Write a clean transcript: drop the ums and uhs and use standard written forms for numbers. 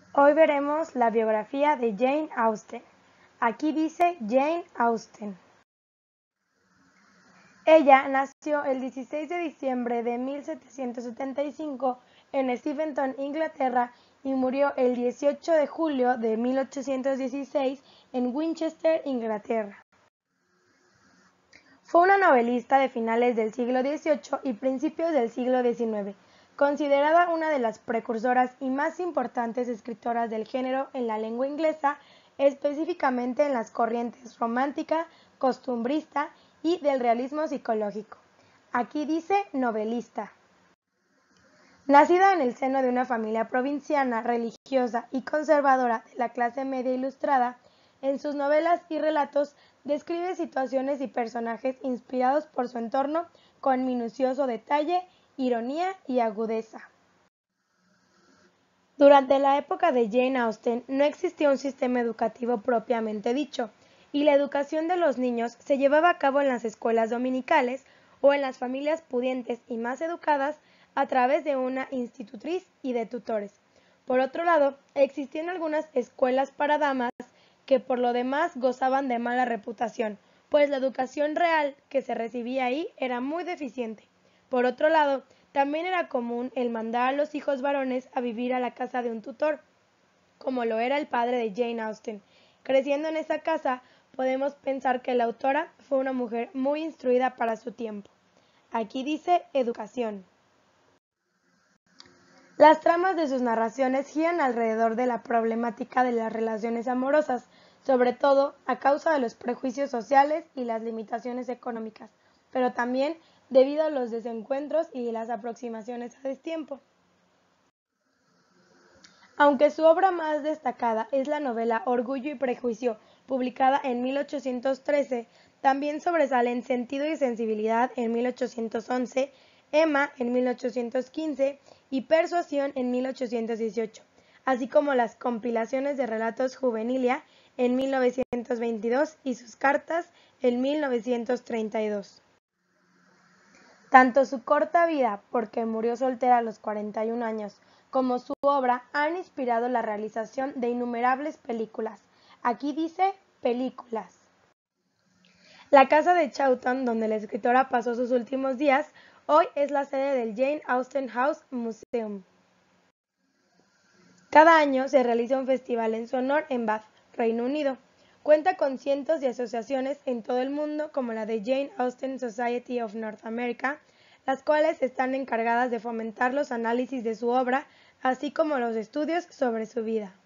Hoy veremos la biografía de Jane Austen. Aquí dice Jane Austen. Ella nació el 16 de diciembre de 1775 en Steventon, Inglaterra, y murió el 18 de julio de 1816 en Winchester, Inglaterra. Fue una novelista de finales del siglo XVIII y principios del siglo XIX, considerada una de las precursoras y más importantes escritoras del género en la lengua inglesa, específicamente en las corrientes romántica, costumbrista y del realismo psicológico. Aquí dice novelista. Nacida en el seno de una familia provinciana, religiosa y conservadora de la clase media ilustrada, en sus novelas y relatos describe situaciones y personajes inspirados por su entorno con minucioso detalle, ironía y agudeza. Durante la época de Jane Austen no existía un sistema educativo propiamente dicho, y la educación de los niños se llevaba a cabo en las escuelas dominicales o en las familias pudientes y más educadas a través de una institutriz y de tutores. Por otro lado, existían algunas escuelas para damas que por lo demás gozaban de mala reputación, pues la educación real que se recibía ahí era muy deficiente. Por otro lado, también era común el mandar a los hijos varones a vivir a la casa de un tutor, como lo era el padre de Jane Austen. Creciendo en esa casa, podemos pensar que la autora fue una mujer muy instruida para su tiempo. Aquí dice educación. Las tramas de sus narraciones giran alrededor de la problemática de las relaciones amorosas, sobre todo a causa de los prejuicios sociales y las limitaciones económicas, pero también debido a los desencuentros y las aproximaciones a destiempo. Aunque su obra más destacada es la novela Orgullo y Prejuicio, publicada en 1813, también sobresalen Sentido y Sensibilidad en 1811, Emma en 1815 y Persuasión en 1818, así como las compilaciones de relatos Juvenilia en 1922 y sus cartas en 1932. Tanto su corta vida, porque murió soltera a los 41 años, como su obra han inspirado la realización de innumerables películas. Aquí dice películas. La casa de Chawton, donde la escritora pasó sus últimos días, hoy es la sede del Jane Austen House Museum. Cada año se realiza un festival en su honor en Bath, Reino Unido. Cuenta con cientos de asociaciones en todo el mundo como la de Jane Austen Society of North America, las cuales están encargadas de fomentar los análisis de su obra, así como los estudios sobre su vida.